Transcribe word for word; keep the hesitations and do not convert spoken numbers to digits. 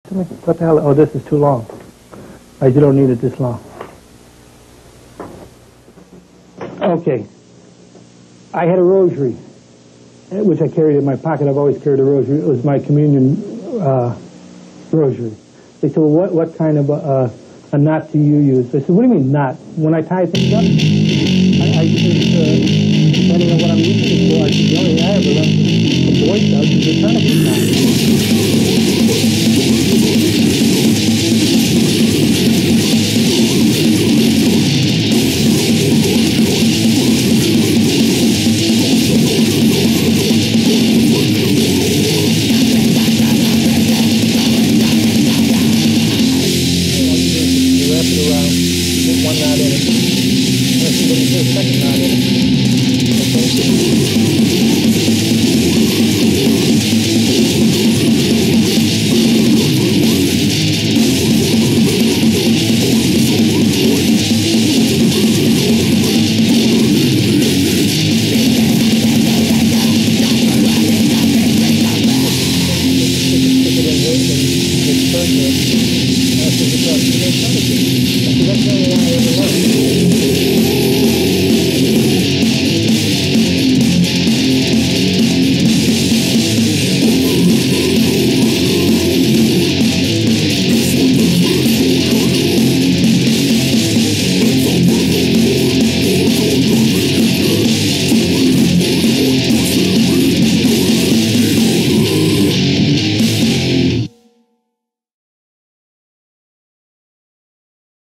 What the hell? Oh, this is too long. I don't need it this long. Okay. I had a rosary, which I carried in my pocket. I've always carried a rosary. It was my communion uh, rosary. They said, well, what, what kind of a, a knot do you use? I said, what do you mean knot? When I tie things up, I, I just, uh, depending on what I'm using it for, I said, the only thing I ever learned from Boy Scouts is a tourniquet knot.